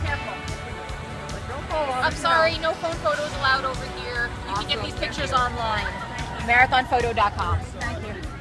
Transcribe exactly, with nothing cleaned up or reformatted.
careful. Don't fall on I'm the sorry, snow. no phone photos allowed over here. You can get these pictures online. marathon photo dot com. Thank you.